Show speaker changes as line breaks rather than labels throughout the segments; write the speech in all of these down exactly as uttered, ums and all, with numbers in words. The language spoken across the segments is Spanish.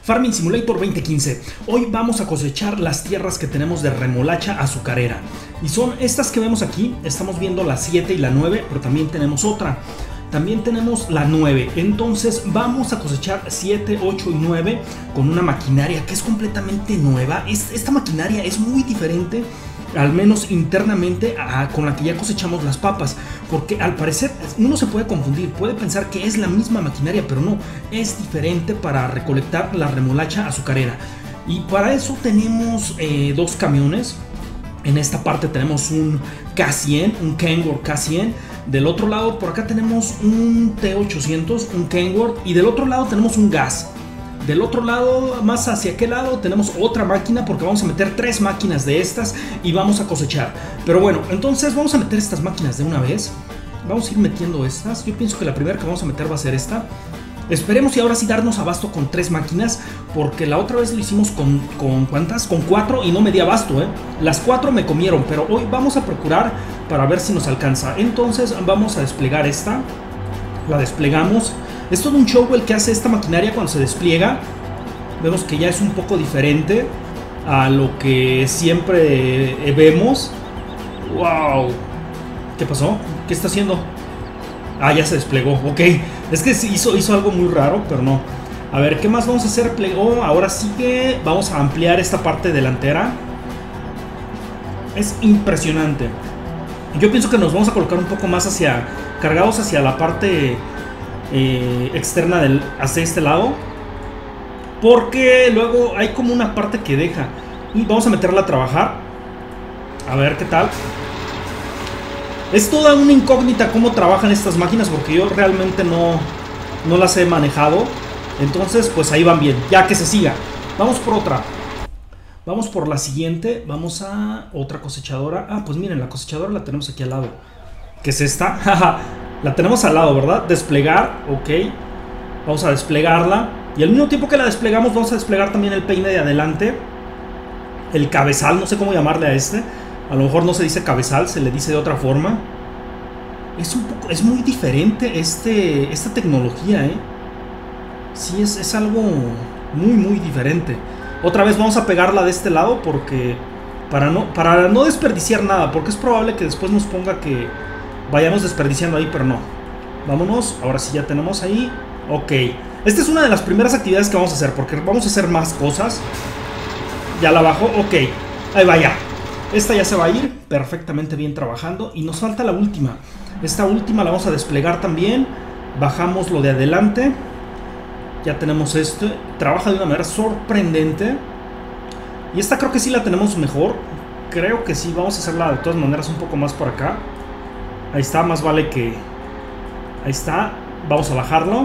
Farming Simulator veinte quince. Hoy vamos a cosechar las tierras que tenemos de remolacha azucarera. Y son estas que vemos aquí. Estamos viendo la siete y la nueve, pero también tenemos otra. También tenemos la nueve. Entonces vamos a cosechar siete, ocho y nueve con una maquinaria que es completamente nueva. Esta maquinaria es muy diferente, al menos internamente, a, con la que ya cosechamos las papas, porque al parecer uno se puede confundir, puede pensar que es la misma maquinaria, pero no, es diferente para recolectar la remolacha azucarera. Y para eso tenemos eh, dos camiones. En esta parte tenemos un K cien, un Kenworth K cien. Del otro lado, por acá tenemos un T ochocientos, un Kenworth, y del otro lado tenemos un gas. Del otro lado, más hacia aquel lado, tenemos otra máquina, porque vamos a meter tres máquinas de estas y vamos a cosechar. Pero bueno, entonces vamos a meter estas máquinas de una vez. Vamos a ir metiendo estas. Yo pienso que la primera que vamos a meter va a ser esta. Esperemos y ahora sí darnos abasto con tres máquinas, porque la otra vez lo hicimos con, con ¿cuántas? Con cuatro y no me di abasto, ¿eh? Las cuatro me comieron, pero hoy vamos a procurar para ver si nos alcanza. Entonces vamos a desplegar esta. La desplegamos. Es todo un show el que hace esta maquinaria cuando se despliega. Vemos que ya es un poco diferente a lo que siempre vemos. ¡Wow! ¿Qué pasó? ¿Qué está haciendo? Ah, ya se desplegó, ok. Es que hizo, hizo algo muy raro, pero no. A ver, ¿qué más vamos a hacer? Plegó. Ahora sí que vamos a ampliar esta parte delantera. Es impresionante. Yo pienso que nos vamos a colocar un poco más hacia... cargados hacia la parte... Eh, externa del, hacia este lado, porque luego hay como una parte que deja y vamos a meterla a trabajar a ver qué tal. Es toda una incógnita cómo trabajan estas máquinas, porque yo realmente no, no las he manejado. Entonces pues ahí van bien, ya que se siga. Vamos por otra. Vamos por la siguiente. Vamos a otra cosechadora. Ah, pues miren, la cosechadora la tenemos aquí al lado. ¿Qué es esta? La tenemos al lado, ¿verdad? Desplegar, ok. Vamos a desplegarla. Y al mismo tiempo que la desplegamos, vamos a desplegar también el peine de adelante. El cabezal, no sé cómo llamarle a este. A lo mejor no se dice cabezal, se le dice de otra forma. Es un poco, es muy diferente este, esta tecnología, ¿eh? Sí, es, es algo muy, muy diferente. Otra vez vamos a pegarla de este lado porque... Para no, para no desperdiciar nada, porque es probable que después nos ponga que... vayamos desperdiciando ahí, pero no. Vámonos, ahora sí ya tenemos ahí. Ok, esta es una de las primeras actividades que vamos a hacer, porque vamos a hacer más cosas. Ya la bajo, ok. Ahí va ya. Esta ya se va a ir perfectamente bien trabajando. Y nos falta la última. Esta última la vamos a desplegar también. Bajamos lo de adelante. Ya tenemos esto. Trabaja de una manera sorprendente. Y esta creo que sí la tenemos mejor. Creo que sí, vamos a hacerla de todas maneras un poco más por acá. Ahí está, más vale que... Ahí está, vamos a bajarlo.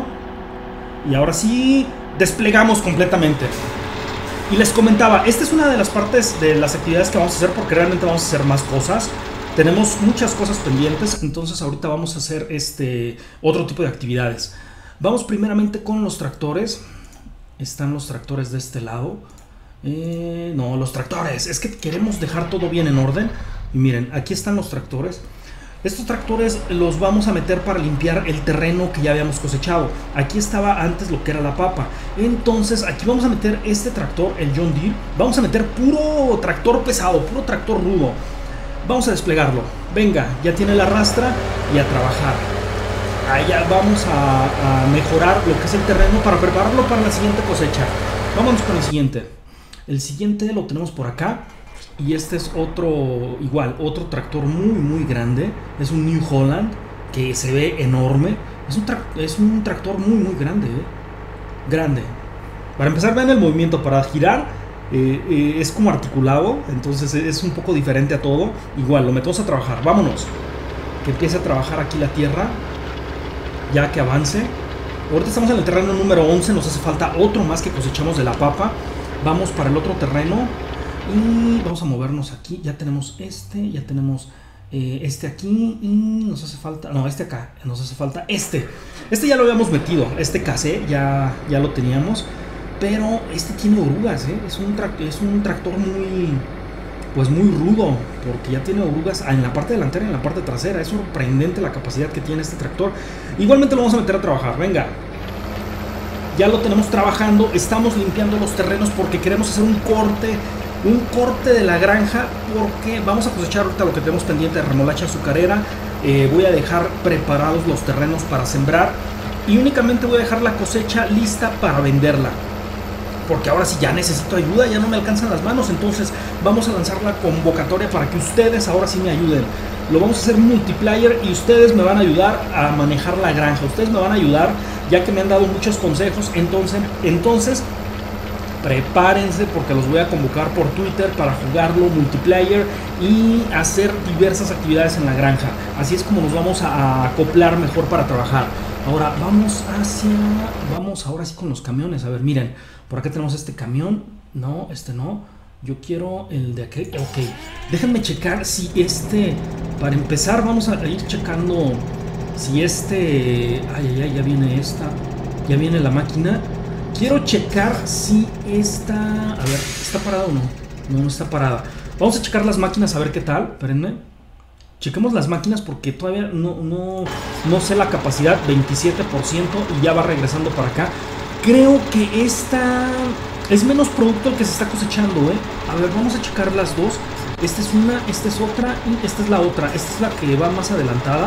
Y ahora sí, desplegamos completamente. Y les comentaba, esta es una de las partes de las actividades que vamos a hacer, porque realmente vamos a hacer más cosas. Tenemos muchas cosas pendientes, entonces ahorita vamos a hacer este otro tipo de actividades. Vamos primeramente con los tractores. Están los tractores de este lado. Eh, no, los tractores, es que queremos dejar todo bien en orden. Y miren, aquí están los tractores. Estos tractores los vamos a meter para limpiar el terreno que ya habíamos cosechado. Aquí estaba antes lo que era la papa. Entonces aquí vamos a meter este tractor, el John Deere. Vamos a meter puro tractor pesado, puro tractor rudo. Vamos a desplegarlo. Venga, ya tiene la rastra y a trabajar. Allá vamos a, a mejorar lo que es el terreno para prepararlo para la siguiente cosecha. Vámonos con el siguiente. El siguiente lo tenemos por acá. Y este es otro, igual, otro tractor muy muy grande. Es un New Holland que se ve enorme. Es un, es un tractor muy muy grande, ¿eh? Grande. Para empezar, vean el movimiento. Para girar eh, eh, es como articulado. Entonces es un poco diferente a todo. Igual, lo metemos a trabajar. Vámonos. Que empiece a trabajar aquí la tierra. Ya que avance. Ahorita estamos en el terreno número once. Nos hace falta otro más que cosechamos de la papa. Vamos para el otro terreno. Y vamos a movernos aquí. Ya tenemos este, ya tenemos eh, este aquí. Y nos hace falta, no, este acá. Nos hace falta este. Este ya lo habíamos metido. Este casé, ya, ya lo teníamos. Pero este tiene orugas, ¿eh? Es un, tractor, es un tractor muy, pues muy rudo. Porque ya tiene orugas en la parte delantera y en la parte trasera. Es sorprendente la capacidad que tiene este tractor. Igualmente lo vamos a meter a trabajar, venga. ya lo tenemos trabajando. Estamos limpiando los terrenos porque queremos hacer un corte, un corte de la granja, porque vamos a cosechar ahorita lo que tenemos pendiente de remolacha azucarera. Eh, voy a dejar preparados los terrenos para sembrar y únicamente voy a dejar la cosecha lista para venderla, porque ahora sí ya necesito ayuda, ya no me alcanzan las manos. Entonces vamos a lanzar la convocatoria para que ustedes ahora sí me ayuden. Lo vamos a hacer multiplayer y ustedes me van a ayudar a manejar la granja. Ustedes me van a ayudar ya que me han dado muchos consejos. Entonces, entonces prepárense porque los voy a convocar por Twitter para jugarlo multiplayer y hacer diversas actividades en la granja. Así es como nos vamos a acoplar mejor para trabajar. Ahora vamos hacia... Vamos ahora sí con los camiones. A ver, miren, por acá tenemos este camión. No, este no. Yo quiero el de aquí. Ok, déjenme checar si este... Para empezar vamos a ir checando si este... Ay, ay, ay, ya viene esta. Ya viene la máquina. Quiero checar si esta... A ver, ¿está parada o no? No, no está parada. Vamos a checar las máquinas a ver qué tal. Espérenme. Chequemos las máquinas porque todavía no, no, no sé la capacidad. Veintisiete por ciento y ya va regresando para acá. Creo que esta es menos producto el que se está cosechando, ¿eh? A ver, vamos a checar las dos. Esta es una, esta es otra y esta es la otra. Esta es la que va más adelantada.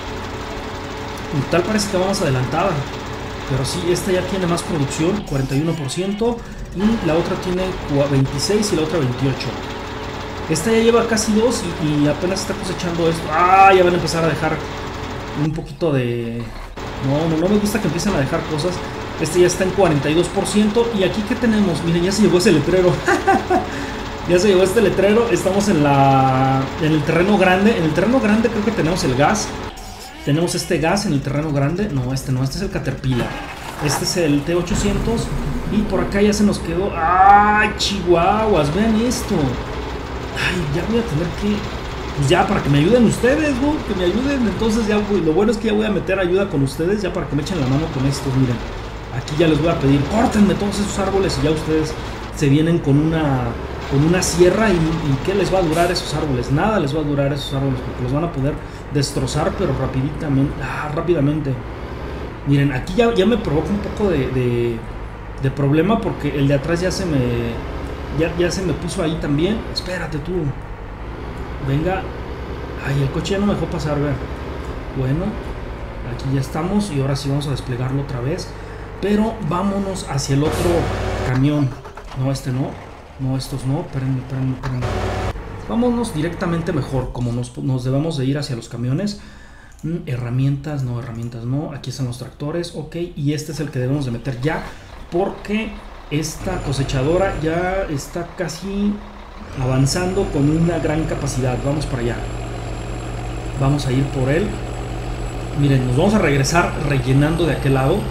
Y tal parece que va más adelantada. Pero sí, esta ya tiene más producción, cuarenta y uno por ciento. Y la otra tiene veintiséis y la otra veintiocho. Esta ya lleva casi dos y, y apenas está cosechando esto. Ah, ya van a empezar a dejar un poquito de... No, no, no me gusta que empiecen a dejar cosas. Este ya está en cuarenta y dos por ciento. Y aquí, ¿qué tenemos? Miren, ya se llevó ese letrero. Ya se llevó este letrero. Estamos en la en el terreno grande. En el terreno grande creo que tenemos el gas. Tenemos este gas en el terreno grande. No, este no, este es el Caterpillar. Este es el T ochocientos. Y por acá ya se nos quedó... ¡Ay, chihuahuas! Vean esto. Ay, ya voy a tener que... Pues ya, para que me ayuden ustedes, ¿no? Que me ayuden. Entonces ya voy... Lo bueno es que ya voy a meter ayuda con ustedes, ya para que me echen la mano con estos. Miren, aquí ya les voy a pedir, córtenme todos esos árboles y ya ustedes se vienen con una... Con una sierra y, y ¿qué les va a durar esos árboles? Nada les va a durar esos árboles porque los van a poder destrozar, pero rapiditamente, ah, rápidamente. Miren, aquí ya, ya me provoca un poco de, de, de problema porque el de atrás ya se me... Ya, ya se me puso ahí también. Espérate tú. Venga. Ay, el coche ya no me dejó pasar, ver. Bueno, aquí ya estamos y ahora sí vamos a desplegarlo otra vez. Pero vámonos hacia el otro camión. No, este no. No, estos no. Espérenme, espérenme, espérenme. Vámonos directamente mejor, como nos, nos debemos de ir hacia los camiones. Mm, herramientas, no, herramientas no. Aquí están los tractores, ok. Y este es el que debemos de meter ya, porque esta cosechadora ya está casi avanzando con una gran capacidad. Vamos para allá. Vamos a ir por él. Miren, nos vamos a regresar rellenando de aquel lado.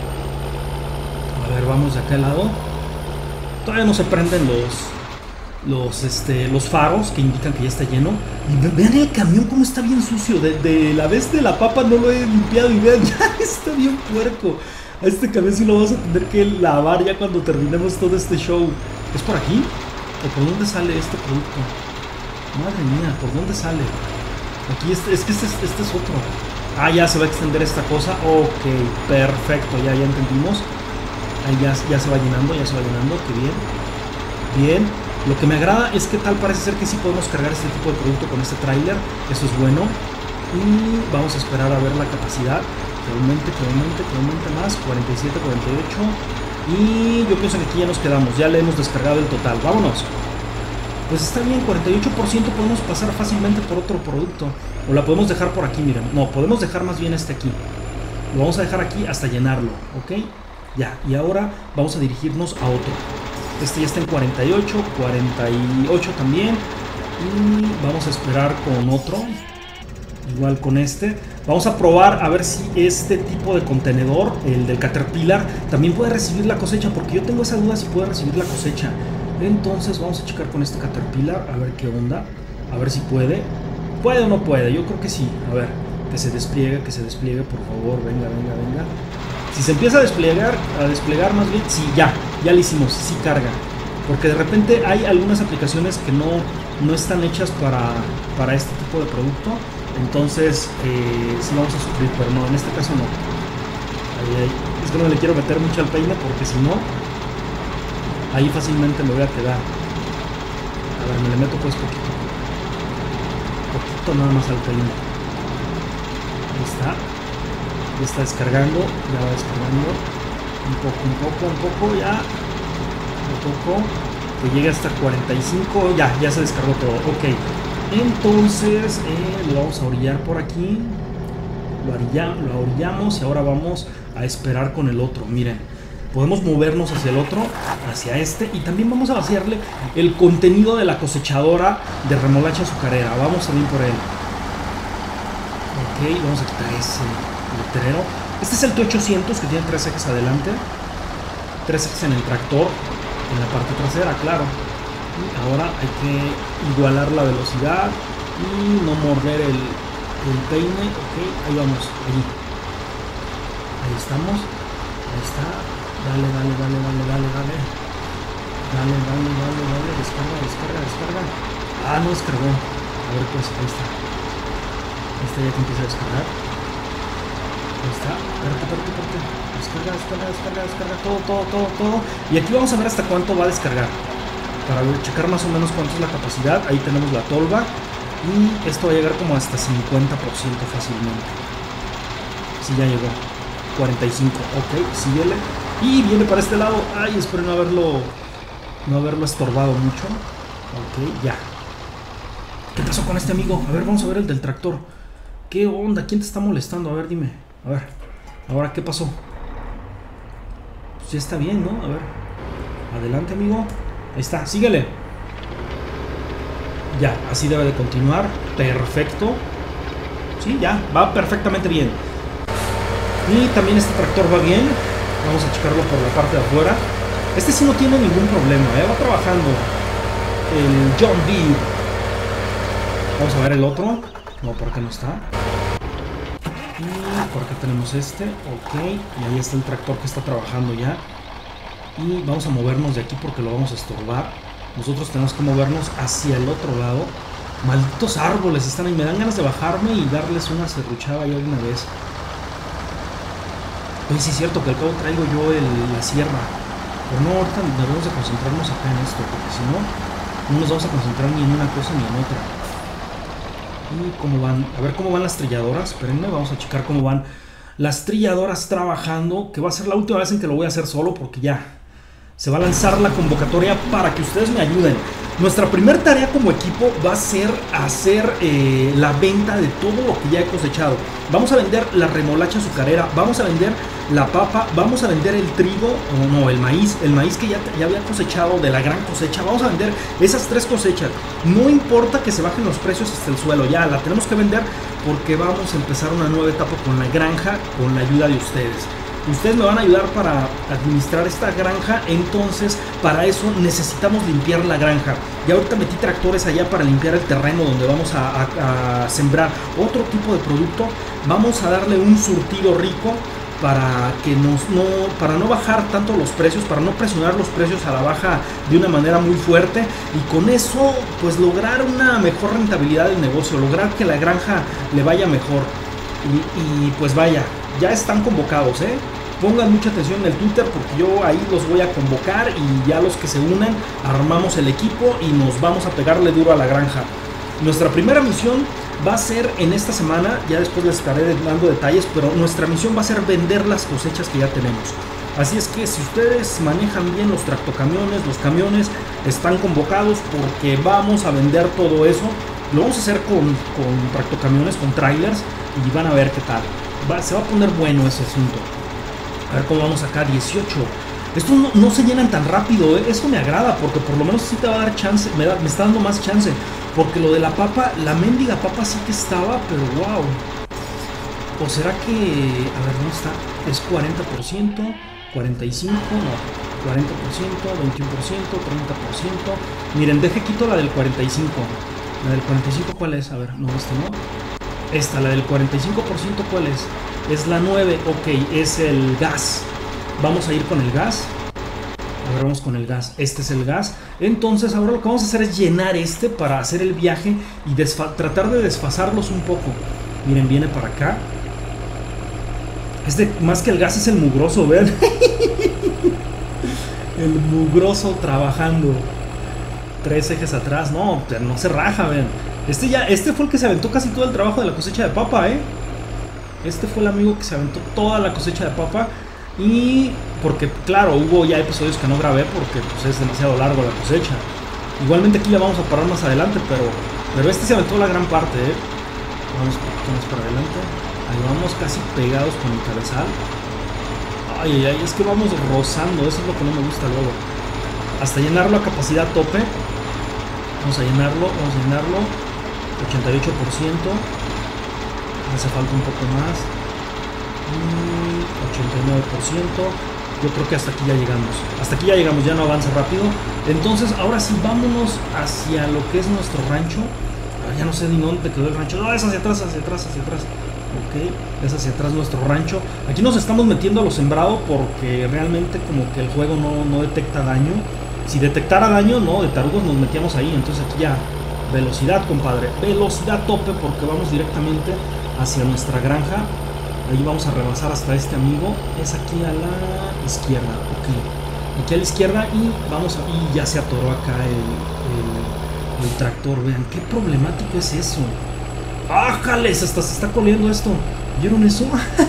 A ver, vamos de aquel lado. Todavía no se prenden los los, este, los faros que indican que ya está lleno. Y vean el camión como está bien sucio. De, de la vez de la papa no lo he limpiado y vean, ya está bien puerco. A este camión sí lo vamos a tener que lavar ya cuando terminemos todo este show. ¿Es por aquí? ¿O por dónde sale este producto? Madre mía, ¿por dónde sale? Aquí este, es que este, este es otro. Ah, ya se va a extender esta cosa. Ok, perfecto, ya, ya entendimos. Ahí ya, ya se va llenando, ya se va llenando. Qué bien. Bien. Lo que me agrada es que tal parece ser que sí podemos cargar este tipo de producto con este tráiler. Eso es bueno. Y vamos a esperar a ver la capacidad. Que aumente, que aumente, que aumente más. cuarenta y siete, cuarenta y ocho. Y yo pienso que aquí ya nos quedamos. Ya le hemos descargado el total. Vámonos. Pues está bien, cuarenta y ocho por ciento podemos pasar fácilmente por otro producto. O la podemos dejar por aquí, miren. No, podemos dejar más bien este aquí. Lo vamos a dejar aquí hasta llenarlo, ¿ok? Ya, y ahora vamos a dirigirnos a otro. Este ya está en cuarenta y ocho, cuarenta y ocho también. Y vamos a esperar con otro. Igual con este. Vamos a probar a ver si este tipo de contenedor, el del Caterpillar, también puede recibir la cosecha. Porque yo tengo esa duda si puede recibir la cosecha. Entonces vamos a checar con este Caterpillar a ver qué onda. A ver si puede. ¿Puede o no puede? Yo creo que sí. A ver, que se despliegue, que se despliegue, por favor. Venga, venga, venga. Si se empieza a desplegar, a desplegar más bien, sí, ya, ya lo hicimos, sí carga. Porque de repente hay algunas aplicaciones que no, no están hechas para, para este tipo de producto. Entonces, eh, sí vamos a sufrir, pero no, en este caso no. Ahí, ahí. Es que no le quiero meter mucho al peine porque si no, ahí fácilmente me voy a quedar. A ver, me le meto pues poquito. Poquito nada más al peine. Ahí está. Ya está descargando. Ya va descargando. Un poco, un poco, un poco, ya. Un poco. Que llegue hasta cuarenta y cinco. Ya, ya se descargó todo. Ok. Entonces, eh, lo vamos a orillar por aquí. Lo, orilla, lo orillamos y ahora vamos a esperar con el otro. Miren, podemos movernos hacia el otro, hacia este, y también vamos a vaciarle el contenido de la cosechadora de remolacha azucarera. Vamos a ir por él. Ok, vamos a quitar ese letrero. Este es el T ochocientos que tiene tres ejes adelante, tres ejes en el tractor, en la parte trasera, claro. Y ahora hay que igualar la velocidad y no morder el, el peine. Ok, ahí vamos, allí. Ahí estamos. Ahí está. Dale, dale, dale, dale, dale, dale. Dale, dale, dale, dale. Descarga, descarga, descarga. Ah, no descargó. A ver, pues, ahí está. Ahí está, ya que empieza a descargar. Ahí está. Espérate, espérate, espérate. Descarga, descarga, descarga, descarga. Todo, todo, todo, todo. Y aquí vamos a ver hasta cuánto va a descargar. Para checar más o menos cuánto es la capacidad. Ahí tenemos la tolva. Y esto va a llegar como hasta cincuenta por ciento fácilmente. Sí, ya llegó. cuarenta y cinco. Ok, síguele. Y viene para este lado. Ay, espero no haberlo No haberlo estorbado mucho. Ok, ya. ¿Qué pasó con este amigo? A ver, vamos a ver el del tractor. ¿Qué onda? ¿Quién te está molestando? A ver, dime. A ver. Ahora, ¿qué pasó? Pues ya está bien, ¿no? A ver. Adelante, amigo. Ahí está, síguele. Ya, así debe de continuar. Perfecto. Sí, ya, va perfectamente bien. Y también este tractor va bien. Vamos a checarlo por la parte de afuera. Este sí no tiene ningún problema, ¿eh? Va trabajando el John Deere. Vamos a ver el otro. No, por acá no está. Y por acá tenemos este. Ok, y ahí está el tractor que está trabajando ya. Y vamos a movernos de aquí porque lo vamos a estorbar. Nosotros tenemos que movernos hacia el otro lado. Malditos árboles están ahí. Me dan ganas de bajarme y darles una serruchada ahí alguna vez. Oye, sí es cierto que al cabo traigo yo el, la sierra. Pero no, ahorita debemos de concentrarnos acá en esto, porque si no, no nos vamos a concentrar ni en una cosa ni en otra. Y cómo van, a ver cómo van las trilladoras. Espérenme, vamos a checar cómo van las trilladoras trabajando. Que va a ser la última vez en que lo voy a hacer solo, porque ya se va a lanzar la convocatoria para que ustedes me ayuden. Nuestra primera tarea como equipo va a ser hacer eh, la venta de todo lo que ya he cosechado. Vamos a vender la remolacha azucarera, vamos a vender la papa, vamos a vender el trigo, o no, el maíz, el maíz que ya, ya había cosechado de la gran cosecha. Vamos a vender esas tres cosechas. No importa que se bajen los precios hasta el suelo, ya la tenemos que vender porque vamos a empezar una nueva etapa con la granja con la ayuda de ustedes. Ustedes me van a ayudar para administrar esta granja, entonces para eso necesitamos limpiar la granja. Y ahorita metí tractores allá para limpiar el terreno donde vamos a, a, a sembrar otro tipo de producto. Vamos a darle un surtido rico para que nos no para no bajar tanto los precios, para no presionar los precios a la baja de una manera muy fuerte, y con eso pues lograr una mejor rentabilidad del negocio, lograr que la granja le vaya mejor. Y, y pues vaya, ya están convocados, ¿eh? Pongan mucha atención en el Twitter porque yo ahí los voy a convocar, y ya los que se unan armamos el equipo y nos vamos a pegarle duro a la granja. Nuestra primera misión va a ser en esta semana, ya después les estaré dando detalles, pero nuestra misión va a ser vender las cosechas que ya tenemos. Así es que si ustedes manejan bien los tractocamiones, los camiones están convocados porque vamos a vender todo eso. Lo vamos a hacer con, con tractocamiones, con trailers, y van a ver qué tal. Va, se va a poner bueno ese asunto. A ver cómo vamos acá, dieciocho. Estos no, no se llenan tan rápido, ¿eh? Esto me agrada porque por lo menos sí te va a dar chance, me, da, me está dando más chance. Porque lo de la papa, la mendiga papa sí que estaba, pero wow. ¿O será que, a ver, dónde está? Es cuarenta por ciento, cuarenta y cinco por ciento, no, cuarenta por ciento, veintiuno por ciento, treinta por ciento. Miren, deje quito la del cuarenta y cinco. La del cuarenta y cinco, ¿cuál es? A ver, no, esta no. Esta, la del cuarenta y cinco por ciento, ¿cuál es? Es la nueve, ok, es el gas. Vamos a ir con el gas. A ver, vamos con el gas. Este es el gas. Entonces ahora lo que vamos a hacer es llenar este para hacer el viaje y tratar de desfasarlos un poco. Miren, viene para acá. Este, más que el gas, es el mugroso, vean. El mugroso trabajando. Tres ejes atrás, no, no se raja, vean. Este ya, este fue el que se aventó casi todo el trabajo de la cosecha de papa, eh. Este fue el amigo que se aventó toda la cosecha de papa. Y porque, claro, hubo ya episodios que no grabé porque pues, es demasiado largo la cosecha. Igualmente aquí le vamos a parar más adelante, pero, pero este se aventó la gran parte, eh. Vamos un poquito más para adelante. Ahí vamos casi pegados con el cabezal. Ay, ay, ay, es que vamos rozando, eso es lo que no me gusta luego. Hasta llenarlo a capacidad tope. Vamos a llenarlo, vamos a llenarlo. ochenta y ocho por ciento. Hace falta un poco más. ochenta y nueve por ciento. Yo creo que hasta aquí ya llegamos. Hasta aquí ya llegamos, ya no avanza rápido. Entonces, ahora sí, vámonos hacia lo que es nuestro rancho. Ah, ya no sé ni dónde quedó el rancho. No, es hacia atrás, hacia atrás, hacia atrás. Ok, es hacia atrás nuestro rancho. Aquí nos estamos metiendo a lo sembrado porque realmente como que el juego no, no detecta daño. Si detectara daño, no, de tarugos nos metíamos ahí. Entonces aquí ya, velocidad, compadre. Velocidad tope porque vamos directamente hacia nuestra granja. Ahí vamos a rebasar hasta este amigo. Es aquí a la izquierda, ok. Aquí a la izquierda y vamos a... Y ya se atoró acá el, el, el tractor. Vean, qué problemático es eso. ¡Ájales! Hasta se está coliendo esto. ¿Vieron eso?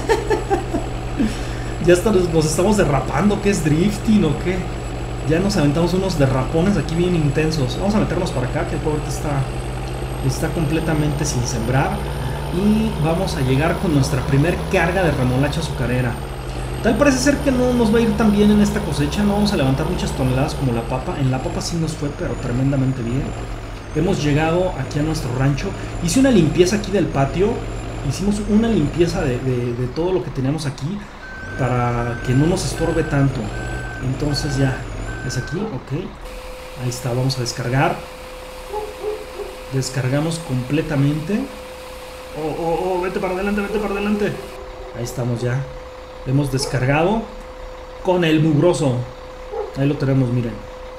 Ya hasta nos, nos estamos derrapando. ¿Qué es drifting o qué? Ya nos aventamos unos derrapones aquí bien intensos. Vamos a meternos para acá, que el pobre está, está completamente sin sembrar. Y vamos a llegar con nuestra primer carga de remolacha azucarera. Tal parece ser que no nos va a ir tan bien en esta cosecha. No vamos a levantar muchas toneladas como la papa. En la papa sí nos fue, pero tremendamente bien. Hemos llegado aquí a nuestro rancho. Hice una limpieza aquí del patio. Hicimos una limpieza de, de, de todo lo que teníamos aquí para que no nos estorbe tanto. Entonces ya es aquí, ok. Ahí está, vamos a descargar. Descargamos completamente. Oh, oh, oh, vete para adelante, vete para adelante. Ahí estamos ya. Hemos descargado con el mugroso. Ahí lo tenemos, miren.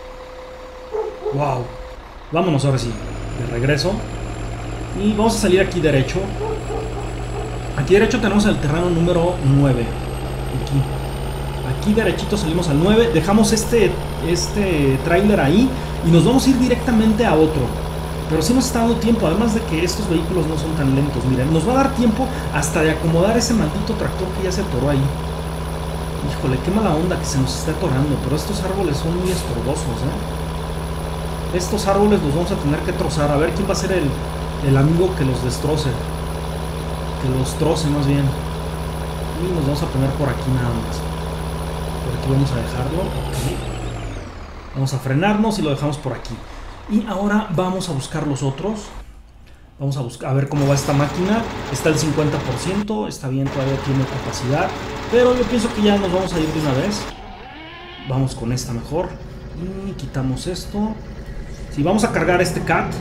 Wow. Vámonos ahora sí, de regreso. Y vamos a salir aquí derecho. Aquí derecho tenemos el terreno número nueve. Aquí. Aquí derechito salimos al nueve. Dejamos este, este tráiler ahí. Y nos vamos a ir directamente a otro. Pero sí nos está dando tiempo. Además de que estos vehículos no son tan lentos. Miren, nos va a dar tiempo hasta de acomodar ese maldito tractor que ya se atoró ahí. Híjole, qué mala onda que se nos está atorando. Pero estos árboles son muy estorbosos, ¿eh? Estos árboles los vamos a tener que trozar. A ver quién va a ser el, el amigo que los destroce. Que los troce más bien. Y nos vamos a poner por aquí nada más. Por aquí vamos a dejarlo. Okay. Vamos a frenarnos y lo dejamos por aquí. Y ahora vamos a buscar los otros. Vamos a buscar a ver cómo va esta máquina. Está el cincuenta por ciento. Está bien, todavía tiene capacidad. Pero yo pienso que ya nos vamos a ir de una vez. Vamos con esta mejor. Y quitamos esto. Si vamos a cargar este cat,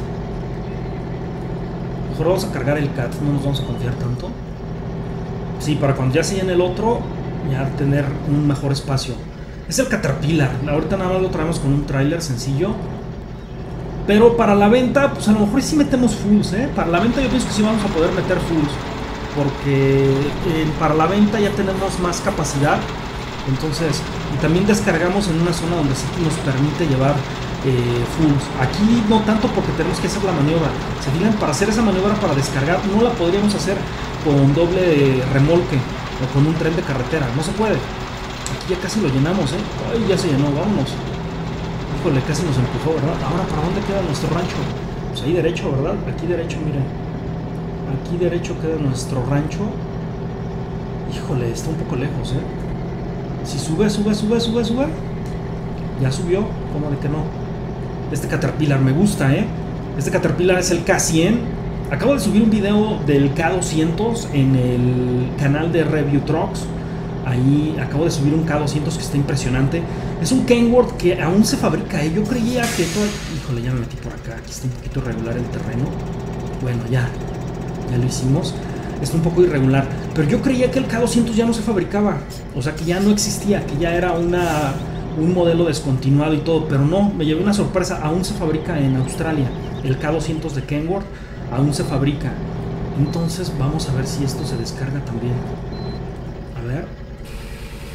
mejor vamos a cargar el cat, no nos vamos a confiar tanto. Sí, para cuando ya se llene el otro, ya tener un mejor espacio. Es el Caterpillar, ahorita nada más lo traemos con un tráiler sencillo. Pero para la venta, pues a lo mejor sí metemos fulls, ¿eh? Para la venta yo pienso que sí vamos a poder meter fulls. Porque eh, para la venta ya tenemos más capacidad. Entonces, y también descargamos en una zona donde sí nos permite llevar eh, fulls. Aquí no tanto porque tenemos que hacer la maniobra. Se fijan, para hacer esa maniobra para descargar no la podríamos hacer con doble remolque o con un tren de carretera. No se puede. Aquí ya casi lo llenamos, ¿eh? Ay, ya se llenó, vámonos. Híjole, casi nos empujó, ¿verdad? Ahora, ¿para dónde queda nuestro rancho? Pues ahí derecho, ¿verdad? Aquí derecho, miren. Aquí derecho queda nuestro rancho. Híjole, está un poco lejos, ¿eh? Si sube, sube, sube, sube, sube. Ya subió, ¿cómo de que no? Este Caterpillar me gusta, ¿eh? Este Caterpillar es el K cien. Acabo de subir un video del K doscientos en el canal de Review Trucks. Ahí acabo de subir un K doscientos que está impresionante. Es un Kenworth que aún se fabrica, ¿eh? Yo creía que todo... Híjole, ya me metí por acá. Aquí está un poquito irregular el terreno. Bueno, ya. Ya lo hicimos. Está un poco irregular. Pero yo creía que el K doscientos ya no se fabricaba. O sea, que ya no existía. Que ya era una, un modelo descontinuado y todo. Pero no, me llevé una sorpresa. Aún se fabrica en Australia. El K doscientos de Kenworth aún se fabrica. Entonces vamos a ver si esto se descarga también. A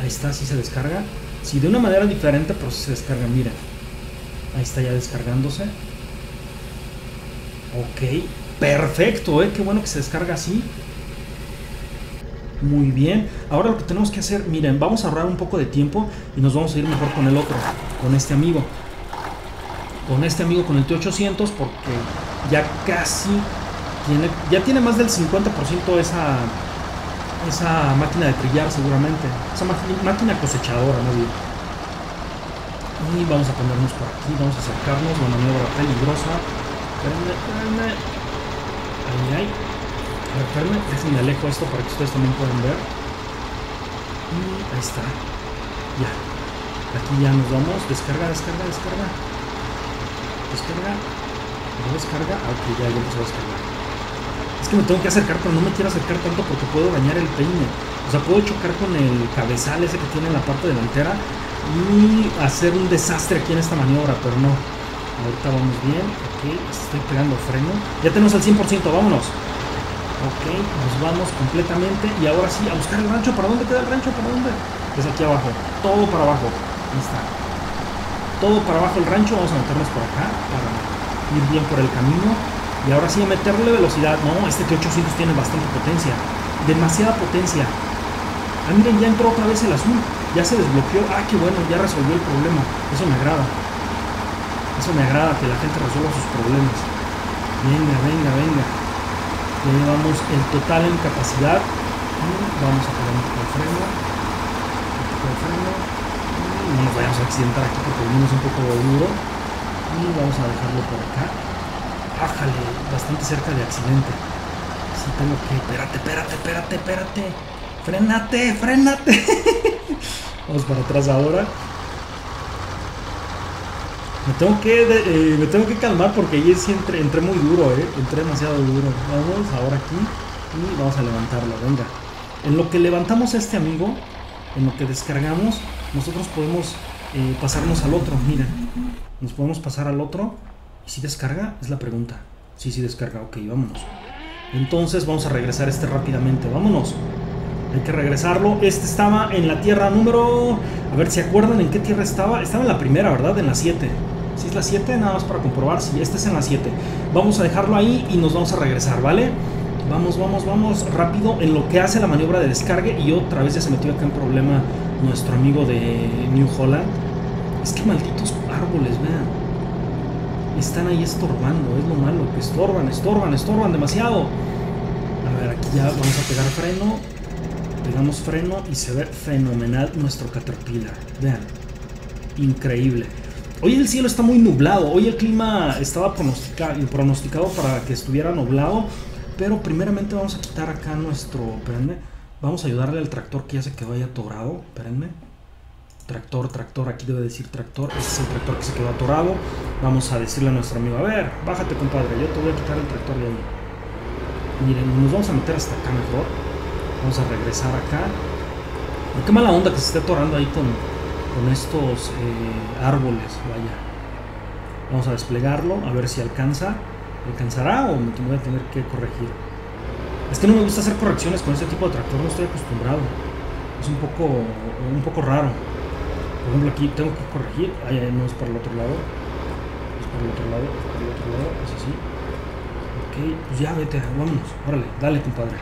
Ahí está, sí se descarga. Sí, de una manera diferente, pero sí se descarga, miren. Ahí está ya descargándose. Ok, perfecto, ¿eh? Qué bueno que se descarga así. Muy bien. Ahora lo que tenemos que hacer, miren, vamos a ahorrar un poco de tiempo y nos vamos a ir mejor con el otro, con este amigo. Con este amigo, con el T ochocientos, porque ya casi tiene, ya tiene más del cincuenta por ciento esa, esa máquina de trillar seguramente. Esa máquina cosechadora, más bien. Y vamos a ponernos por aquí, vamos a acercarnos, una maniobra peligrosa. Espérenme, espérenme. Ahí, ahí. Espérenme, déjenme alejo esto para que ustedes también puedan ver. Y ahí está. Ya. Aquí ya nos vamos. Descarga, descarga, descarga. Descarga. No descarga. Ah, ok, ya, ya empezó a descargar. Es que me tengo que acercar, pero no me quiero acercar tanto porque puedo dañar el peine. O sea, puedo chocar con el cabezal ese que tiene en la parte delantera y hacer un desastre aquí en esta maniobra, pero no. Ahorita vamos bien. Ok, estoy pegando freno. Ya tenemos el cien por ciento, vámonos. Ok, nos vamos completamente. Y ahora sí, a buscar el rancho. ¿Para dónde queda el rancho? ¿Para dónde? Es aquí abajo. Todo para abajo. Ahí está. Todo para abajo el rancho. Vamos a meternos por acá para ir bien por el camino. Y ahora sí a meterle velocidad. No, este T ochocientos tiene bastante potencia. Demasiada potencia. Ah, miren, ya entró otra vez el azul. Ya se desbloqueó. Ah, qué bueno, ya resolvió el problema. Eso me agrada. Eso me agrada, que la gente resuelva sus problemas. Venga, venga, venga. Ya llevamos el total en capacidad. Y vamos a poner un poco de freno. Un poco de freno. Y no nos vayamos a accidentar aquí porque venimos un poco duro. Y vamos a dejarlo por acá. Ájale, bastante cerca de accidente. Sí tengo que... Espérate, espérate, espérate, espérate. Frénate, frénate. Vamos para atrás ahora. Me tengo que eh, me tengo que calmar porque ahí sí entré, entré muy duro, eh. Entré demasiado duro. Vamos ahora aquí y vamos a levantarlo, venga. En lo que levantamos a este amigo, en lo que descargamos, nosotros podemos eh, pasarnos al otro, miren. Nos podemos pasar al otro. ¿Y si descarga? Es la pregunta. Sí, sí descarga, ok, vámonos. Entonces vamos a regresar este rápidamente, vámonos. Hay que regresarlo. Este estaba en la tierra número... A ver, ¿se acuerdan en qué tierra estaba? Estaba en la primera, ¿verdad? En la siete. ¿Sí es la siete? Nada más para comprobar. Sí, este es en la siete. Vamos a dejarlo ahí y nos vamos a regresar, ¿vale? Vamos, vamos, vamos. Rápido en lo que hace la maniobra de descargue. Y otra vez ya se metió acá en problema nuestro amigo de New Holland. Es que malditos árboles, vean. Están ahí estorbando. Es lo malo, que estorban, estorban, estorban demasiado. A ver, aquí ya vamos a pegar freno. Pegamos freno y se ve fenomenal nuestro Caterpillar. Vean, increíble. Hoy el cielo está muy nublado. Hoy el clima estaba pronosticado, pronosticado para que estuviera nublado. Pero primeramente vamos a quitar acá nuestro... Espérenme. Vamos a ayudarle al tractor que ya se quedó ahí atorado. Espérenme. Tractor, tractor. Aquí debe decir tractor. Este es el tractor que se quedó atorado. Vamos a decirle a nuestro amigo: a ver, bájate, compadre. Yo te voy a quitar el tractor de ahí. Miren, nos vamos a meter hasta acá mejor. Vamos a regresar acá. Qué mala onda que se esté atorando ahí con, con estos eh, árboles. Vaya. Vamos a desplegarlo, a ver si alcanza. ¿Alcanzará o me voy a tener que corregir? Es que no me gusta hacer correcciones con este tipo de tractor, no estoy acostumbrado. Es un poco, un poco raro. Por ejemplo, aquí tengo que corregir. Ahí no es para el otro lado. Es para el otro lado, es para el otro lado, es así. Ok, pues ya vete, vámonos. Órale, dale, compadre.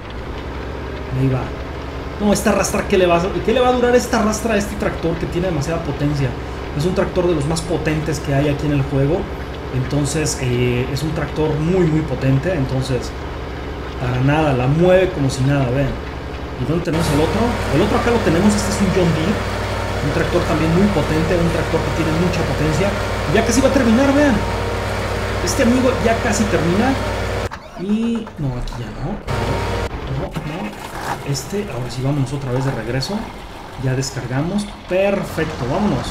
Ahí va. No, esta rastra, ¿qué le va a, ¿qué le va a durar esta rastra a este tractor que tiene demasiada potencia? Es un tractor de los más potentes que hay aquí en el juego. Entonces, eh, es un tractor muy, muy potente. Entonces, para nada, la mueve como si nada, vean. ¿Y dónde tenemos el otro? El otro acá lo tenemos, este es un John Deere. Un tractor también muy potente, un tractor que tiene mucha potencia. Ya casi va a terminar, vean. Este amigo ya casi termina. Y... no, aquí ya no. No, no. Este, ahora sí, vámonos otra vez de regreso. Ya descargamos. Perfecto, vámonos.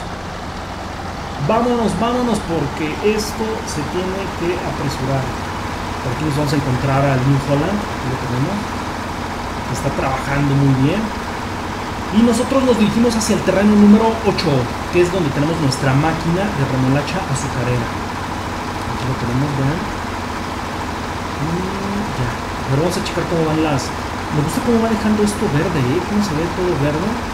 Vámonos, vámonos, porque esto se tiene que apresurar. Por aquí nos vamos a encontrar al New Holland. Aquí lo tenemos. Está trabajando muy bien. Y nosotros nos dirigimos hacia el terreno número ocho, que es donde tenemos nuestra máquina de remolacha azucarera. Aquí lo tenemos, vean. Y ya. Pero vamos a checar cómo van las... Me gusta cómo va dejando esto verde, ¿eh? Cómo se ve todo verde.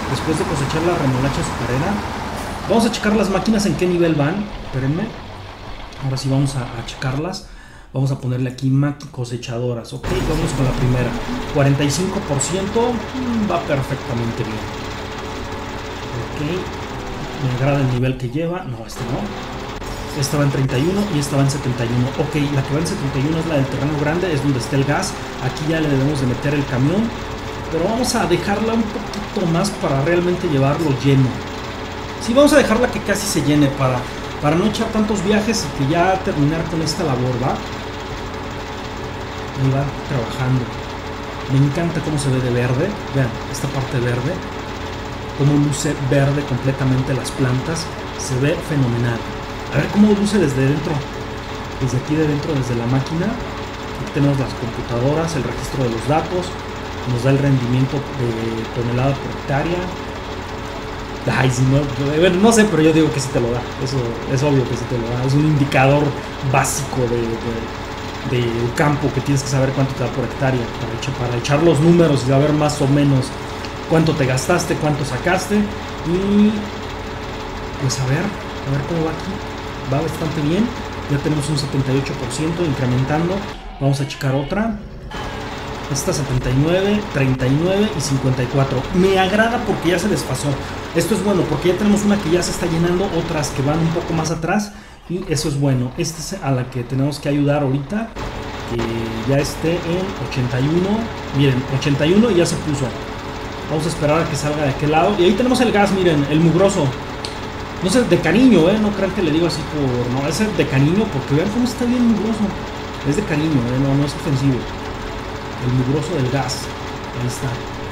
después de cosechar la remolacha azucarera. Vamos a checar las máquinas en qué nivel van. Espérenme. Ahora sí vamos a, a checarlas. Vamos a ponerle aquí cosechadoras. Ok, vamos con la primera. cuarenta y cinco por ciento. Va perfectamente bien. Ok. Me agrada el nivel que lleva. No, este no. Esta va en treinta y uno y esta va en setenta y uno. Ok, la que va en setenta y uno es la del terreno grande. Es donde está el gas. Aquí ya le debemos de meter el camión. Pero vamos a dejarla un poquito más para realmente llevarlo lleno. Sí, vamos a dejarla que casi se llene para, para no echar tantos viajes y que ya terminar con esta labor, ¿va? Ahí va trabajando. Me encanta cómo se ve de verde. Vean, esta parte verde. Cómo luce verde completamente las plantas. Se ve fenomenal. A ver cómo luce desde dentro. Desde aquí de dentro, desde la máquina. Aquí tenemos las computadoras, el registro de los datos. Nos da el rendimiento de tonelada por hectárea. Ay, si no, bueno, no sé, pero yo digo que sí te lo da. Eso es obvio que sí te lo da. Es un indicador básico de, de, del campo que tienes que saber cuánto te da por hectárea. Para echar, para echar los números y saber más o menos cuánto te gastaste, cuánto sacaste. Y pues a ver, a ver cómo va aquí. Va bastante bien. Ya tenemos un setenta y ocho por ciento incrementando. Vamos a checar otra. Esta setenta y nueve, treinta y nueve y cincuenta y cuatro. Me agrada porque ya se desfasó. Esto es bueno porque ya tenemos una que ya se está llenando, otras que van un poco más atrás. Y eso es bueno. Esta es a la que tenemos que ayudar ahorita. Que ya esté en ochenta y uno. Miren, ochenta y uno y ya se puso. Vamos a esperar a que salga de aquel lado. Y ahí tenemos el gas, miren, el mugroso. No sé, de cariño, ¿eh? No crean que le digo así por... No, es de cariño porque vean cómo está bien mugroso. Es de cariño, ¿eh? No, no es ofensivo. El mugroso del gas. Ahí está.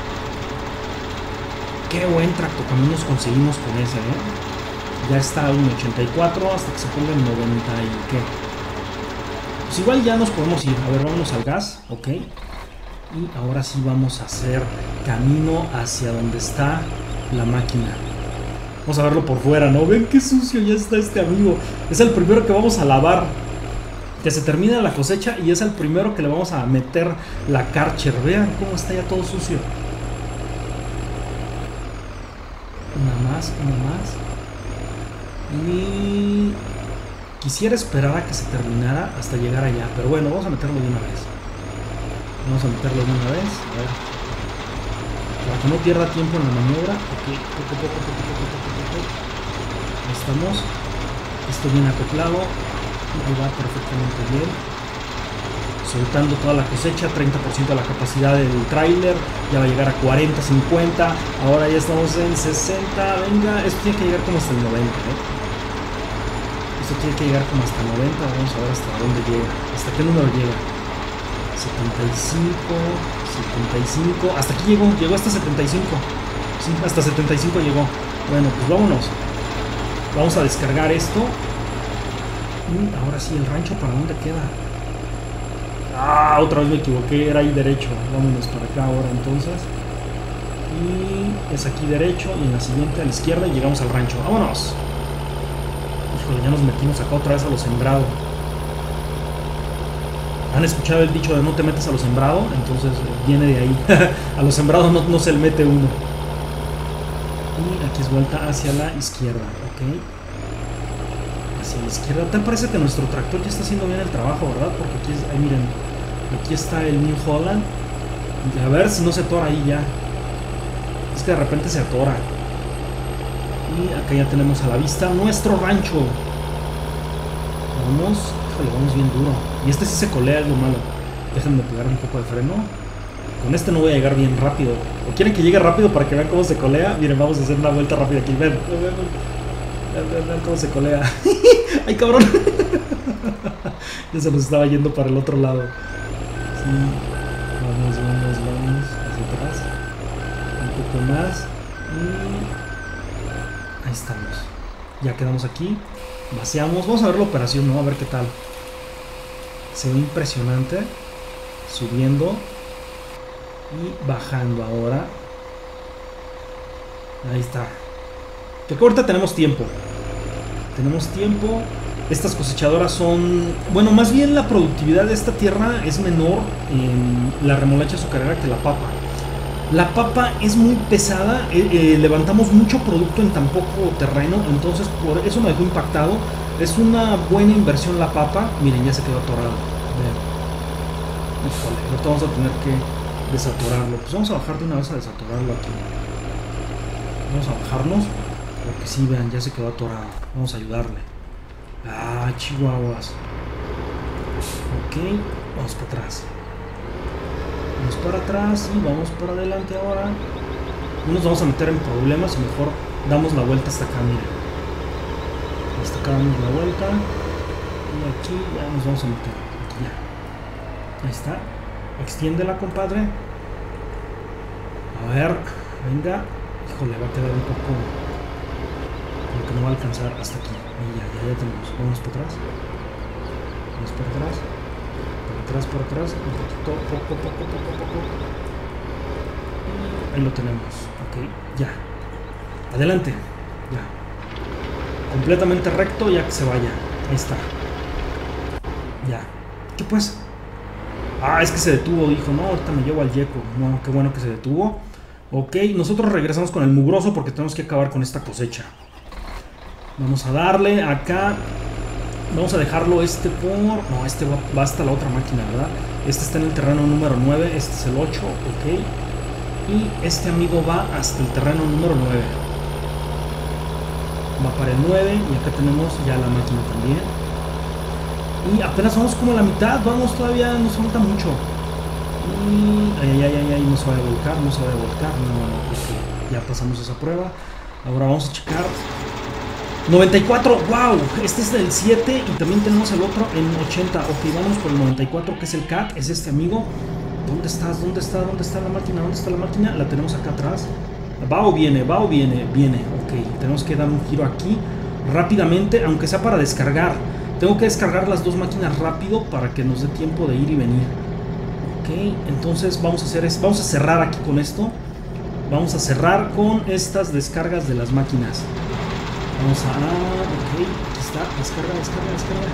Qué buen tractocaminos conseguimos con ese, ¿eh? Ya está en ochenta y cuatro hasta que se ponga en noventa y qué. Pues igual ya nos podemos ir. A ver, vámonos al gas. Ok. Y ahora sí vamos a hacer camino hacia donde está la máquina. Vamos a verlo por fuera, ¿no? Ven qué sucio ya está este amigo. Es el primero que vamos a lavar. Que se termina la cosecha y es el primero que le vamos a meter la Karcher. Vean cómo está ya todo sucio. Una más, una más. Y quisiera esperar a que se terminara hasta llegar allá. Pero bueno, vamos a meterlo de una vez. Vamos a meterlo de una vez. A ver. Para que no pierda tiempo en la maniobra. Ok, poco, poco, poco, poco, poco, poco. Ahí estamos. Esto bien acoplado. Ahí va perfectamente bien. Soltando toda la cosecha, treinta por ciento de la capacidad del tráiler. Ya va a llegar a cuarenta, cincuenta. Ahora ya estamos en sesenta. Venga, esto tiene que llegar como hasta el noventa, ¿eh? Esto tiene que llegar como hasta noventa. Vamos a ver hasta dónde llega. ¿Hasta qué número llega? setenta y cinco, setenta y cinco. Hasta aquí llegó, llegó hasta setenta y cinco. Sí, hasta setenta y cinco llegó. Bueno, pues vámonos. Vamos a descargar esto. Y ahora sí, el rancho, ¿para dónde queda? Ah, otra vez me equivoqué, era ahí derecho. Vámonos para acá ahora entonces. Y es aquí derecho y en la siguiente a la izquierda y llegamos al rancho. ¡Vámonos! Híjole, ya nos metimos acá otra vez a lo sembrado. ¿Han escuchado el dicho de no te metes a lo sembrado? Entonces viene de ahí. A lo sembrado no, no se le mete uno. Y aquí es vuelta hacia la izquierda, ¿ok? Hacia la izquierda. Tal parece que nuestro tractor ya está haciendo bien el trabajo, ¿verdad? Porque aquí, es, ahí miren, aquí está el New Holland. Y a ver si no se atora ahí ya. Es que de repente se atora. Y acá ya tenemos a la vista nuestro rancho. Vamos, híjole, vamos bien duro. Y este sí se colea, es lo malo. Déjenme pegar un poco de freno. Con este no voy a llegar bien rápido. ¿O quieren que llegue rápido para que vean cómo se colea? Miren, vamos a hacer una vuelta rápida aquí. Ven, ven, ven, ven, ven, ven cómo se colea. ¡Ay, cabrón! Ya se nos estaba yendo para el otro lado. Sí. Vamos, vamos, vamos. Hacia atrás. Un poco más. Y ahí estamos. Ya quedamos aquí. Vaciamos. Vamos a ver la operación, ¿no? A ver qué tal. Se ve impresionante. Subiendo. Y bajando ahora. Ahí está. Que ahorita tenemos tiempo. Tenemos tiempo. Estas cosechadoras son... Bueno, más bien la productividad de esta tierra es menor en la remolacha azucarera que la papa. La papa es muy pesada, eh, eh, levantamos mucho producto en tan poco terreno, entonces por eso me dejó impactado. Es una buena inversión la papa. Miren, ya se quedó atorado. Vean. Híjole, ahorita vamos a tener que desatorarlo. Pues vamos a bajar de una vez a desatorarlo aquí. Vamos a bajarnos, porque sí, vean, ya se quedó atorado. Vamos a ayudarle. Ah, chihuahuas. Ok, vamos para atrás. Vamos para atrás y vamos para adelante ahora. No nos vamos a meter en problemas y mejor damos la vuelta hasta acá, miren. Hasta acá damos la vuelta. Y aquí ya nos vamos a meter. Aquí ya. Ahí está. Extiéndela, compadre. A ver, venga. Híjole, va a quedar un poco. Como que no va a alcanzar hasta aquí. Y ya, ya, ya tenemos. Vamos para atrás. Vamos para atrás. Por atrás, por atrás, un poquito, poco, poco, poco, poco. Ahí lo tenemos, ok, ya. Adelante, ya. Completamente recto, ya que se vaya. Ahí está. Ya. ¿Qué pues? Ah, es que se detuvo, dijo. No, ahorita me llevo al yeco. No, qué bueno que se detuvo. Ok, nosotros regresamos con el mugroso porque tenemos que acabar con esta cosecha. Vamos a darle acá. Vamos a dejarlo este por... No, este va, va hasta la otra máquina, ¿verdad? Este está en el terreno número nueve, este es el ocho, ok. Y este amigo va hasta el terreno número nueve. Va para el nueve y acá tenemos ya la máquina también. Y apenas vamos como a la mitad, vamos, todavía nos falta mucho. Y... Ay, ay, ay, ay, no se va a volcar, no se va a volcar, no, no, ok. Ya pasamos esa prueba. Ahora vamos a checar... noventa y cuatro, wow, este es del siete y también tenemos el otro en ochenta. Ok, vamos por el noventa y cuatro, que es el Cat, es este amigo. ¿Dónde estás? ¿Dónde está? ¿Dónde está la máquina? ¿Dónde está la máquina? La tenemos acá atrás. Va o viene, va o viene, viene. Ok, tenemos que dar un giro aquí rápidamente, aunque sea para descargar. Tengo que descargar las dos máquinas rápido para que nos dé tiempo de ir y venir. Ok, entonces vamos a hacer es, vamos a cerrar aquí con esto. Vamos a cerrar con estas descargas de las máquinas. Vamos a... Ok, aquí está. Descarga, descarga, descarga.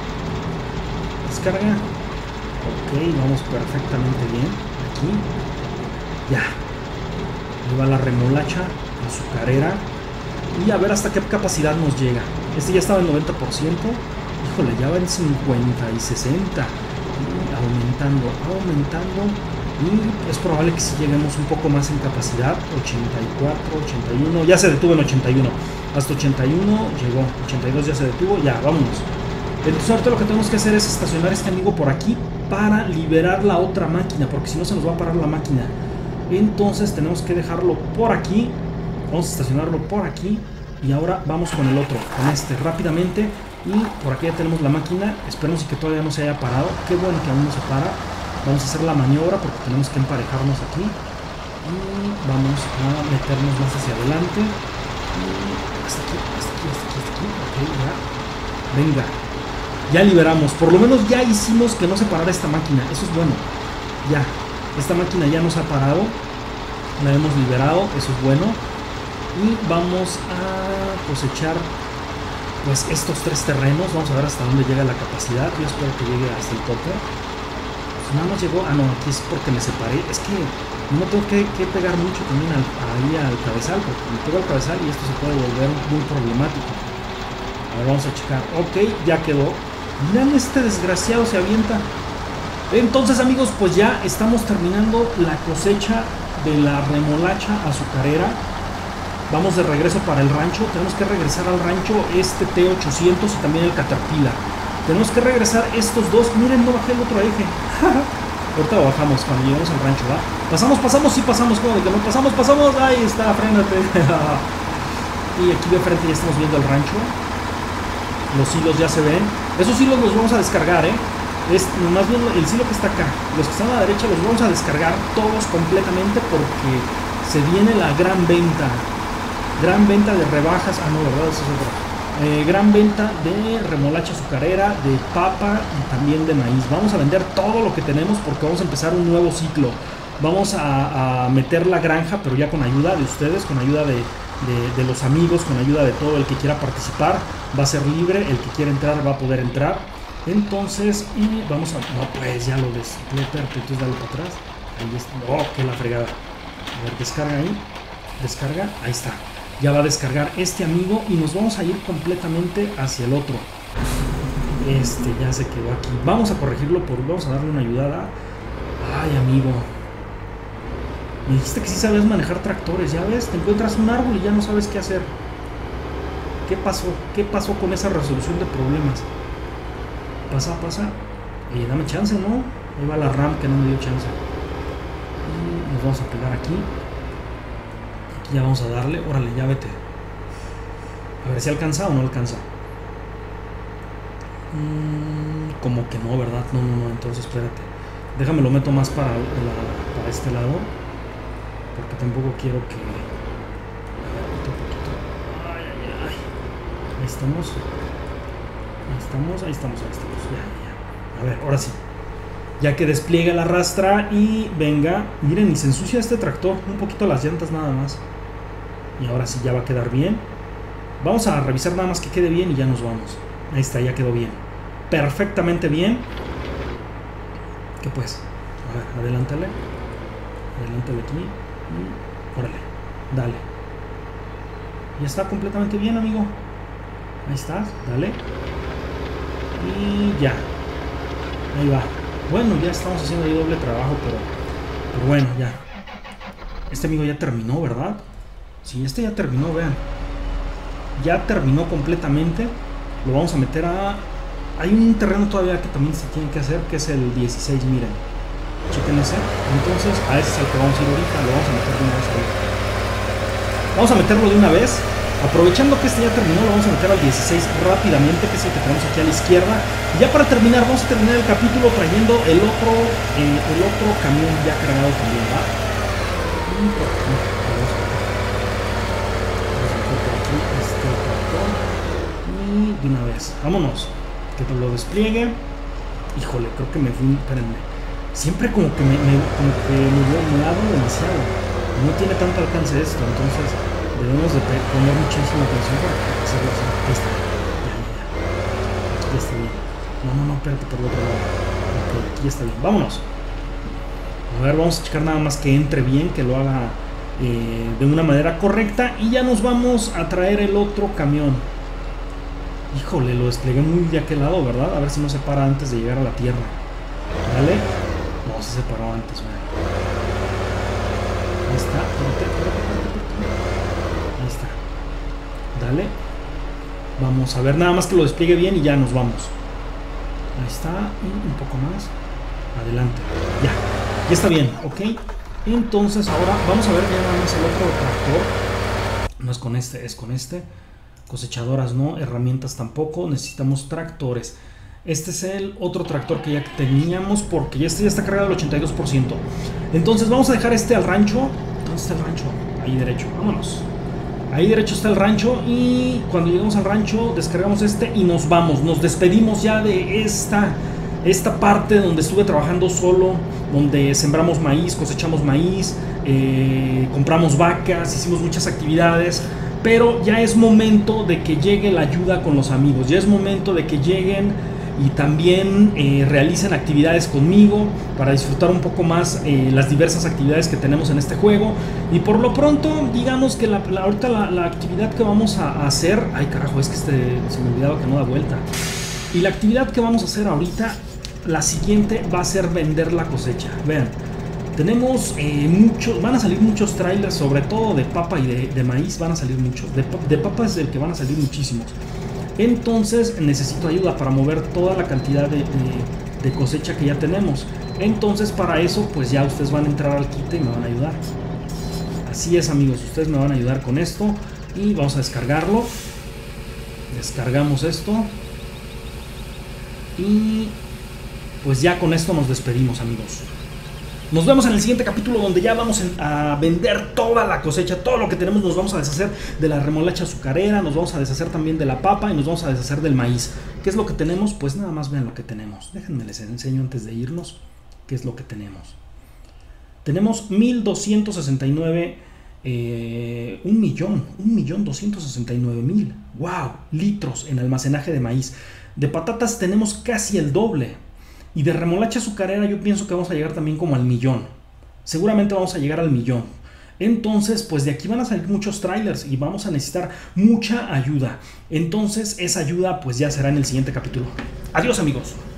Descarga. Ok, vamos perfectamente bien. Aquí. Ya. Ahí va la remolacha azucarera. Y a ver hasta qué capacidad nos llega. Este ya estaba en noventa por ciento. Híjole, ya va en cincuenta y sesenta. Y aumentando, aumentando. Y es probable que si lleguemos un poco más en capacidad. ochenta y cuatro, ochenta y uno. Ya se detuvo en ochenta y uno. Hasta ochenta y uno llegó, ochenta y dos ya se detuvo, ya, vámonos. Entonces ahorita lo que tenemos que hacer es estacionar este amigo por aquí para liberar la otra máquina, porque si no se nos va a parar la máquina. Entonces tenemos que dejarlo por aquí, vamos a estacionarlo por aquí y ahora vamos con el otro, con este rápidamente. Y por aquí ya tenemos la máquina, esperemos que todavía no se haya parado, qué bueno que aún no se para. Vamos a hacer la maniobra porque tenemos que emparejarnos aquí y vamos a meternos más hacia adelante. Hasta aquí, hasta aquí, hasta aquí, hasta aquí. Ok, ya. Venga. Ya liberamos. Por lo menos ya hicimos que no se parara esta máquina. Eso es bueno. Ya. Esta máquina ya nos ha parado. La hemos liberado. Eso es bueno. Y vamos a cosechar pues estos tres terrenos. Vamos a ver hasta dónde llega la capacidad. Yo espero que llegue hasta el tope. Pues nada más llegó. Ah, no, aquí es porque me separé. Es que no tengo que, que pegar mucho también al, ahí al cabezal, porque me pego al cabezal y esto se puede volver muy problemático. A ver, vamos a checar. Ok, ya quedó. Miren, este desgraciado se avienta. Entonces, amigos, pues ya estamos terminando la cosecha de la remolacha azucarera. Vamos de regreso para el rancho. Tenemos que regresar al rancho este T ochocientos y también el Caterpillar. Tenemos que regresar estos dos. Miren, no bajé el otro eje. Ahorita lo bajamos cuando lleguemos al rancho, ¿va? Pasamos, pasamos, sí pasamos, como de que no pasamos, pasamos. Ahí está, frénate. Y aquí de frente ya estamos viendo el rancho. Los hilos ya se ven. Esos hilos los vamos a descargar, ¿eh? Es más bien el silo que está acá. Los que están a la derecha los vamos a descargar todos completamente porque se viene la gran venta. Gran venta de rebajas. Ah, no, ¿verdad? Eso es otro. Eh, gran venta de remolacha azucarera, de papa y también de maíz. Vamos a vender todo lo que tenemos porque vamos a empezar un nuevo ciclo. Vamos a, a meter la granja, pero ya con ayuda de ustedes, con ayuda de, de, de los amigos, con ayuda de todo el que quiera participar. Va a ser libre, el que quiera entrar va a poder entrar. Entonces, y vamos a... No, pues ya lo des... Entonces dale para atrás. Ahí está. Oh, que la fregada. A ver, descarga ahí. Descarga, ahí está. Ya va a descargar este amigo y nos vamos a ir completamente hacia el otro. Este ya se quedó aquí. Vamos a corregirlo, por, vamos a darle una ayudada. Ay, amigo. Me dijiste que sí sabías manejar tractores, ya ves, te encuentras un árbol y ya no sabes qué hacer. ¿Qué pasó? ¿Qué pasó con esa resolución de problemas? Pasa, pasa. Eh, dame chance, ¿no? Ahí va la RAM que no me dio chance. Y nos vamos a pegar aquí. Aquí ya vamos a darle. Órale, ya vete. A ver si alcanza o no alcanza. Mm, como que no, ¿verdad? No, no, no. Entonces espérate. Déjame lo meto más para, la, para este lado. Porque tampoco quiero que... Ay, ay, ay. Ahí estamos. Ahí estamos, ahí estamos, ahí estamos. Ya, ya. A ver, ahora sí. Ya que despliegue la rastra y venga. Miren, y se ensucia este tractor. Un poquito las llantas nada más. Y ahora sí ya va a quedar bien. Vamos a revisar nada más que quede bien y ya nos vamos. Ahí está, ya quedó bien. Perfectamente bien. ¿Qué pues? A ver, adelántale. Adelántale aquí. Y órale, dale. Ya está completamente bien, amigo. Ahí está, dale. Y ya. Ahí va. Bueno, ya estamos haciendo ahí doble trabajo, pero, pero bueno, ya. Este amigo ya terminó, ¿verdad? Sí, este ya terminó, vean. Ya terminó completamente. Lo vamos a meter a... Hay un terreno todavía que también se tiene que hacer, que es el dieciséis, miren. Chequen ese. Entonces, a ese es al que vamos a ir ahorita. Lo vamos a meter de una vez ahí. Vamos a meterlo de una vez. Aprovechando que este ya terminó, lo vamos a meter al dieciséis rápidamente, que es el que tenemos aquí a la izquierda. Y ya para terminar, vamos a terminar el capítulo trayendo el otro, eh, el otro camión ya cargado también, ¿va? Y por aquí, vamos a meter por aquí este tractor. Y de una vez, vámonos. Que te lo despliegue. Híjole, creo que me fui, espérenme. Siempre como que me, me, como que me, me abro demasiado. No tiene tanto alcance esto, entonces debemos de poner muchísima atención para hacerlo así. Ahí está. Ya, ya, ya. Aquí está bien. No, no, no, espérate por el otro lado. Ok, aquí está bien. Vámonos. A ver, vamos a checar nada más que entre bien, que lo haga eh, de una manera correcta. Y ya nos vamos a traer el otro camión. Híjole, lo desplegué muy de aquel lado, ¿verdad? A ver si no se para antes de llegar a la tierra. ¿Vale? No, se separó antes, ¿verdad? Ahí está. Ahí está. Dale. Vamos a ver nada más que lo despliegue bien y ya nos vamos. Ahí está. Y un poco más. Adelante. Ya. Ya está bien, ¿ok? Entonces ahora vamos a ver ya nada más el otro tractor. No es con este, es con este. Cosechadoras no, herramientas tampoco, necesitamos tractores. Este es el otro tractor que ya teníamos, porque ya este ya está cargado al ochenta y dos por ciento. Entonces vamos a dejar este al rancho. ¿Dónde está el rancho? Ahí derecho, vámonos. Ahí derecho está el rancho y cuando llegamos al rancho descargamos este y nos vamos. Nos despedimos ya de esta, esta parte donde estuve trabajando solo, donde sembramos maíz, cosechamos maíz, eh, compramos vacas, hicimos muchas actividades. Pero ya es momento de que llegue la ayuda con los amigos, ya es momento de que lleguen y también eh, realicen actividades conmigo para disfrutar un poco más eh, las diversas actividades que tenemos en este juego. Y por lo pronto, digamos que la, la, ahorita la, la actividad que vamos a, a hacer... Ay carajo, es que este, se me olvidaba que no da vuelta. Y la actividad que vamos a hacer ahorita, la siguiente va a ser vender la cosecha. Vean. Tenemos eh, muchos, van a salir muchos trailers, sobre todo de papa y de, de maíz, van a salir muchos. De, de papa es el que van a salir muchísimos. Entonces necesito ayuda para mover toda la cantidad de, de, de cosecha que ya tenemos. Entonces para eso pues ya ustedes van a entrar al quite y me van a ayudar. Así es, amigos, ustedes me van a ayudar con esto. Y vamos a descargarlo. Descargamos esto. Y pues ya con esto nos despedimos, amigos. Nos vemos en el siguiente capítulo, donde ya vamos a vender toda la cosecha, todo lo que tenemos. Nos vamos a deshacer de la remolacha azucarera, nos vamos a deshacer también de la papa y nos vamos a deshacer del maíz. ¿Qué es lo que tenemos? Pues nada más vean lo que tenemos. Déjenme les enseño antes de irnos qué es lo que tenemos. Tenemos mil doscientos sesenta y nueve, eh, un millón, un millón doscientos sesenta y nueve mil, wow, litros en almacenaje de maíz. De patatas tenemos casi el doble. Y de remolacha azucarera yo pienso que vamos a llegar también como al millón. Seguramente vamos a llegar al millón. Entonces, pues de aquí van a salir muchos trailers y vamos a necesitar mucha ayuda. Entonces, esa ayuda pues ya será en el siguiente capítulo. Adiós, amigos.